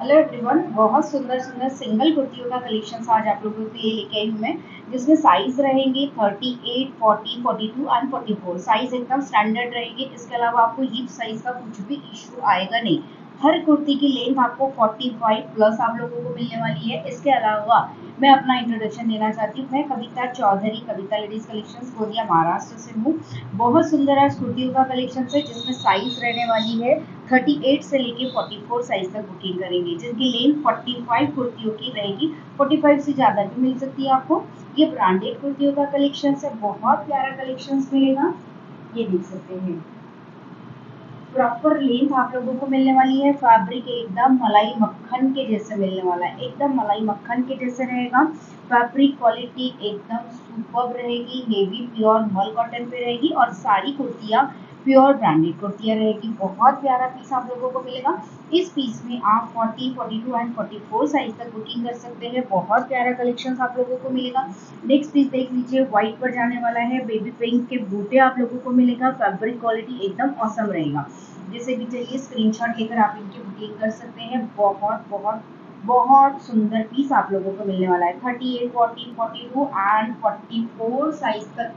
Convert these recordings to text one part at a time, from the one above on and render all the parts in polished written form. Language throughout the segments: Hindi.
हेलो एवरीवन, बहुत सुंदर सुंदर सिंगल कुर्तियों का कलेक्शन आज आप लोगों के लिए लेके आई हूँ मैं, जिसमें साइज रहेंगे 38, 40, 42 एंड 44। साइज एकदम स्टैंडर्ड रहेगी। इसके अलावा आपको हिप साइज का कुछ भी इशू आएगा नहीं। हर कुर्ती की लेंथ आपको 45 प्लस आप लोगों को मिलने वाली है। इसके अलावा मैं अपना इंट्रोडक्शन देना चाहती हूँ। मैं कविता चौधरी, कविता लेडीज कलेक्शंस, गोंदिया, महाराष्ट्र से हूँ। बहुत सुंदर आज कुर्तियों का कलेक्शन है, जिसमें साइज रहने वाली है 38 से लेके 44 साइज तक बुकिंग करेंगे, जिनकी लेंथ 45 कुर्तियों की रहेगी। 45 से ज्यादा भी मिल सकती है आपको। ये ब्रांडेड कुर्तियों का कलेक्शन है, बहुत प्यारा कलेक्शन मिलेगा। ये देख सकते हैं, प्रॉपर लेंथ आप लोगों को मिलने वाली है। फैब्रिक एकदम मलाई मक्खन के जैसे मिलने वाला है, एकदम मलाई मक्खन के जैसे रहेगा। फैब्रिक क्वालिटी एकदम सुपर्ब रहेगी। हेवी प्योर मल कॉटन पे रहेगी और सारी कुर्तियां प्योर ब्रांडेड कुर्तियां रहेगी। बहुत प्यारा पीस आप लोगों को मिलेगा। इस पीस में आप 40, 42 एंड 44 साइज तक बुकिंग कर सकते हैं। बहुत प्यारा कलेक्शन आप लोगों को मिलेगा। नेक्स्ट पीस देख लीजिए, व्हाइट पर जाने वाला है। बेबी पिंक के बूटे आप लोगों को मिलेगा। फैब्रिक क्वालिटी एकदम औसम रहेगा। जिसे भी चाहिए स्क्रीनशॉट लेकर आप इनकी बुकिंग कर सकते हैं। बहुत बहुत बहुत सुंदर पीस आप लोगों को मिलने वाला है। 38, 40, 42 एंड 44 साइज तक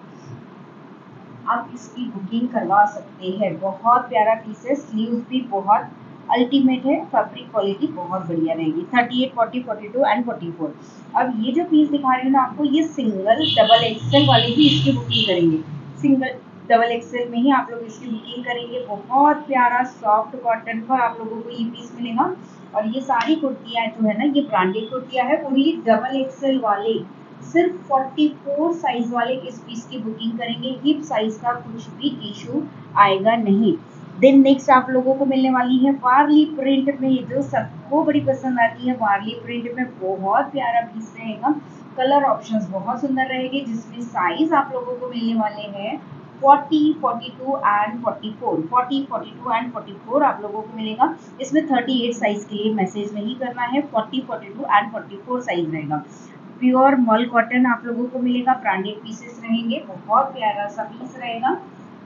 आप इसकी बुकिंग करवा सकते हैं। बहुत प्यारा पीस है। स्लीव्स भी बहुत अल्टीमेट है। फैब्रिक क्वालिटी बहुत बढ़िया रहेगी। 38, 40, 42 एंड 44। अब ये जो पीस दिखा रही हूँ ना आपको, ये सिंगल डबल एक्सेल वाले भी इसकी बुकिंग करेंगे। सिंगल डबल एक्सेल में ही आप लोग इसकी बुकिंग करेंगे। बहुत प्यारा सॉफ्ट कॉटन पर आप लोगों को ये पीस मिलेगा। और ये सारी कुर्तियां जो है ना, ये ब्रांडेड कुर्तियां है। ओनली डबल एक्सेल वाले, सिर्फ 44 साइज वाले इस पीस की बुकिंग करेंगे। हिप साइज का कुछ भी इशू आएगा नहीं। देन नेक्स्ट आप लोगों को मिलने वाली है वारली प्रिंट में, जो सबको बड़ी पसंद आती है। वारली प्रिंट में बहुत प्यारा पीस रहेगा। कलर ऑप्शंस बहुत सुंदर रहेंगे, जिसमें साइज आप लोगों को मिलने वाले हैं 40, 42 एंड 44। 40, 42 एंड 44 आप लोगों को मिलेगा। इसमें 38 साइज के लिए मैसेज नहीं करना है। 40, 42 एंड 44 साइज रहेगा। प्योर मल कॉटन आप लोगों को मिलेगा। ब्रांडेड पीसेस रहेंगे। बहुत प्यारा सा पीस रहेगा।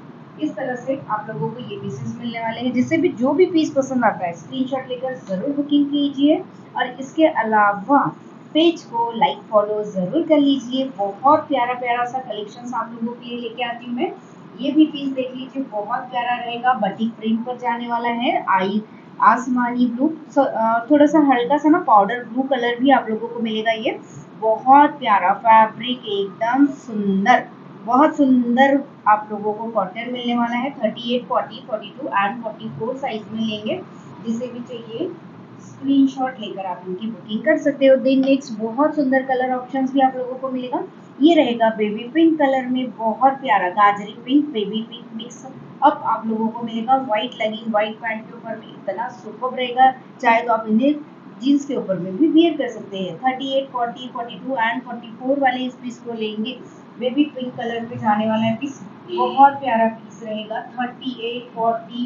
इस तरह से आप लोगों को ये पीसेस मिलने वाले हैं। जिससे भी जो भी पीस पसंद आता है स्क्रीनशॉट लेकर जरूर बुकिंग कीजिए। और इसके अलावा पेज को लाइक फॉलो जरूर कर लीजिए। बहुत प्यारा प्यारा सा कलेक्शन आप लोगों के लिए लेके आती हूँ मैं। ये भी पीस देख लीजिए, बहुत प्यारा रहेगा। बटिक प्रिंट पर जाने वाला है। आई आसमानी ब्लू, थोड़ा सा हल्का सा ना पाउडर ब्लू कलर भी आप लोगों को मिलेगा। ये बहुत प्यारा फैब्रिक, एकदम सुंदर, बहुत सुंदर आप लोगों को कॉटन मिलने वाला है। 38, 40, 42 एंड 44 साइज में लेंगे। जिसे भी चाहिए स्क्रीनशॉट लेकर आप इनकी बुकिंग कर सकते हो। देन नेक्स्ट बहुत सुंदर कलर ऑप्शंस भी आप लोगों को मिलेगा। ये रहेगा बेबी पिंक कलर में, बहुत प्यारा गाजरी पिंक बेबी पिंक मिक्स अब आप लोगों को मिलेगा। व्हाइट लेगिंग, व्हाइट पैंट के ऊपर में इतना सुपर रहेगा। चाहे तो आप इन्हें जीन्स के ऊपर में भी वियर कर सकते हैं। 38, 40, 42 एंड 44 वाले इस पीस को लेंगे। बेबी पिंक कलर पे जाने वाला है पीस, बहुत प्यारा पीस रहेगा। 38, 40,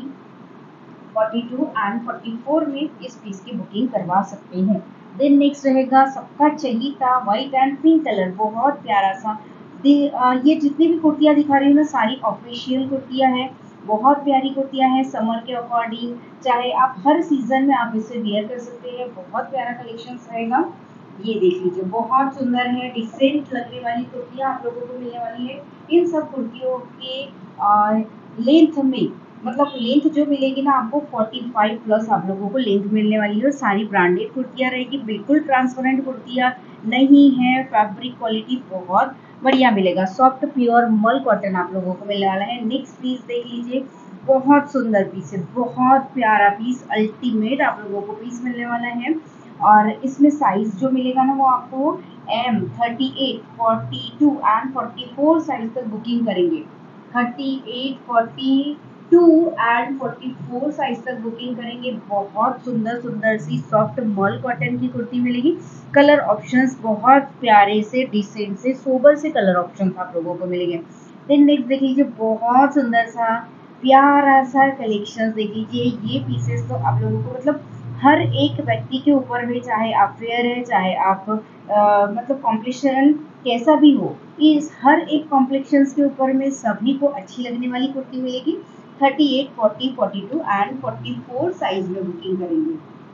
42 एंड 44 में इस पीस की बुकिंग करवा सकते हैं। देन नेक्स्ट रहेगा सबका चहीता व्हाइट एंड पिंक कलर, बहुत प्यारा सा। ये जितनी भी कुर्तियां दिखा रही हूँ ना, सारी ऑफिशियल कुर्तियां हैं। बहुत प्यारी कुर्तियां हैं। समर के अकॉर्डिंग, चाहे आप हर सीजन में आप इसे वेयर कर सकते हैं। बहुत प्यारा कलेक्शन रहेगा। ये देख लीजिए, बहुत सुंदर है। डिसेंट लगने वाली कुर्तियां आप लोगों को मिलने वाली है। इन सब कुर्तियों के लेंथ में, मतलब लेंथ जो मिलेगी ना आपको 45 प्लस आप लोगों को लेंथ मिलने वाली है। और सारी ब्रांडेड कुर्तियां रहेगी। बिल्कुल ट्रांसपेरेंट कुर्तियां नहीं है। फैब्रिक क्वालिटी बहुत बढ़िया मिलेगा। सॉफ्ट प्योर मल कॉटन आप लोगों को मिलने वाला है। नेक्स्ट पीस देख लीजिए, बहुत सुंदर पीस है, बहुत प्यारा पीस, अल्टीमेट आप लोगों को पीस मिलने वाला है। और इसमें साइज जो मिलेगा ना, वो आपको M 38, 42 एंड 44 साइज तक बुकिंग करेंगे। 38, 42 एंड 44 साइज तक बुकिंग करेंगे। बहुत सुंदर सुंदर सी सॉफ्ट मॉल कॉटन की कुर्ती मिलेगी। कलर ऑप्शंस बहुत प्यारे से, डिसेंट से, सोबर से कलर ऑप्शंस आप लोगों को मिलेंगे। देन नेक्स्ट देख लीजिए, बहुत सुंदर सा प्यारा सा कलेक्शन देख लीजिए। ये पीसेस तो आप लोगों को, मतलब हर एक व्यक्ति के ऊपर में, चाहे आप फेयर है, चाहे आप मतलब कॉम्प्लेक्शन कैसा भी हो, इस हर एक कॉम्प्लेक्शन के ऊपर में सभी को अच्छी लगने वाली कुर्ती मिलेगी। 38, 40, 42 एंड 44 साइज में बुकिंग करेंगे।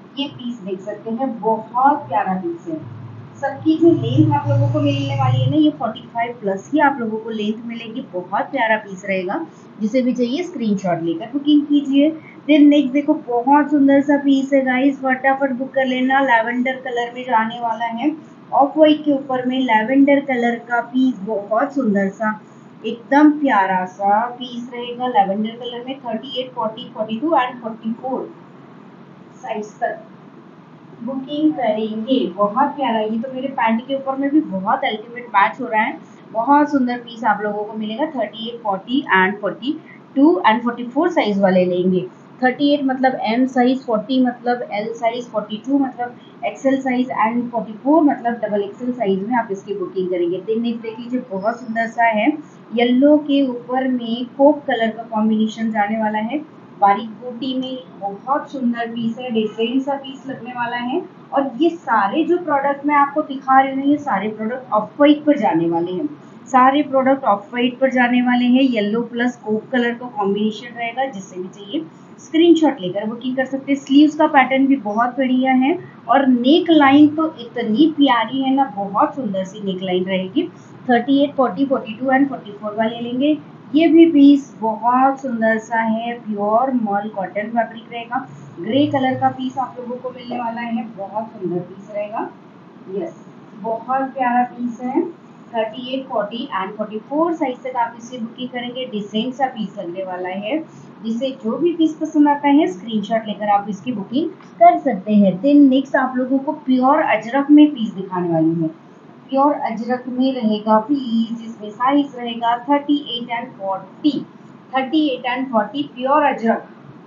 ये पीस देख सकते हैं, बहुत प्यारा पीस है। सबकी जो लेंथ आप लोगों को मिलने वाली है ना, ये 45 प्लस ही आप लोगों को लेंथ मिलेगी। बहुत प्यारा पीस रहेगा, जिसे भी चाहिए स्क्रीनशॉट लेकर बुकिंग कीजिए। फिर नेक्स्ट देखो, बहुत सुंदर सा पीस है गाइस, फटाफट बुक कर लेना। लैवेंडर कलर में जाने वाला है, ऑफ वाइट के ऊपर में लैवेंडर कलर का पीस, बहुत सुंदर सा, एकदम प्यारा सा पीस रहेगा लैवेंडर कलर में। 38, 40, 42 एंड 44 साइज तक बुकिंग करेंगे। बहुत प्यारा, ये तो मेरे पैंट के ऊपर में भी बहुत अल्टीमेट मैच हो रहा है। बहुत सुंदर पीस आप लोगों को मिलेगा। 38, 40 एंड 42 एंड 44 साइज वाले लेंगे। 38 मतलब एम साइज, 40 मतलब एल साइज, 42 मतलब एक्सएल साइज एंड 44 मतलब डबल एक्सएल साइज में आप इसकी बुकिंग करेंगे। देख लीजिए, बहुत सुंदर सा है। येलो के ऊपर में कोक कलर का कॉम्बिनेशन जाने वाला है, बारीक बूटी में। बहुत सुंदर पीस है, डिफरेंट सा पीस लगने वाला है। और ये सारे जो प्रोडक्ट मैं आपको दिखा रही हूँ, ये सारे प्रोडक्ट ऑफ वाइट पर जाने वाले हैं। सारे प्रोडक्ट ऑफ वाइट पर जाने वाले हैं। येलो प्लस कोक कलर का कॉम्बिनेशन रहेगा, जिससे भी चाहिए स्क्रीनशॉट लेकर बुकिंग कर सकते हैं। स्लीव्स का पैटर्न भी बहुत बढ़िया है, और नेक लाइन तो इतनी प्यारी है ना, बहुत सुंदर सी नेक लाइन रहेगी। 38, 40, 42 एंड 44 वाले लेंगे। ये भी पीस बहुत सुंदर सा है, प्योर मॉल कॉटन फैब्रिक रहेगा। ग्रे कलर का पीस आप लोगों को मिलने वाला है, बहुत सुंदर पीस रहेगा। यस, बहुत प्यारा पीस है। 38, 40 एंड 44 साइज तक आप इसे बुकिंग करेंगे। डिसेंट सा पीस लगने वाला है, जिसे जो भी पीस पसंद आता है स्क्रीनशॉट लेकर आप इसकी बुकिंग कर सकते हैं। देन नेक्स्ट आप लोगों को प्योर अजरक में पीस दिखाने वाली हूँ। प्योर अजरक में रहेगा पीस, जिसमें साइज रहेगा 38 and 40। 38 and 40 pure ajrak,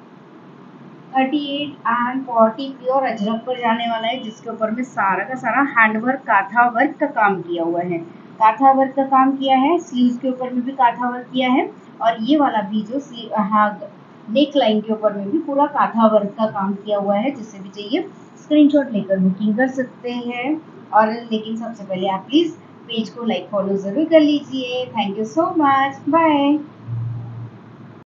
38 and 40 pure ajrak पर जाने वाला है, जिसके ऊपर में सारा का सारा हैंडवर्क, काथा वर्क का काम किया हुआ है। काथा वर्क का काम किया है, स्लीव्स के ऊपर में भी काथा वर्क किया है, और ये वाला भी जो नेक लाइन के ऊपर में भी पूरा काथा वर्क का काम किया हुआ है। जिससे भी चाहिए स्क्रीनशॉट लेकर बुकिंग कर सकते हैं। और लेकिन सबसे पहले आप प्लीज पेज को लाइक फॉलो जरूर कर लीजिए। Thank you so much, bye.